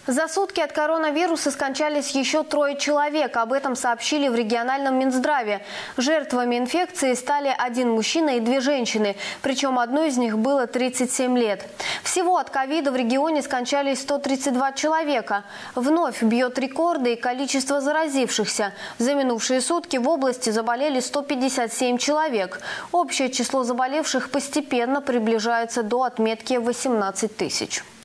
За сутки от коронавируса скончались еще 3 человек. Об этом сообщили в региональном Минздраве. Жертвами инфекции стали 1 мужчина и 2 женщины. Причем одной из них было 37 лет. Всего от ковида в регионе скончались 132 человека. Вновь бьет рекорды и количество заразившихся. За минувшие сутки в области заболели 157 человек. Общее число заболевших постепенно приближается до отметки 18 тысяч.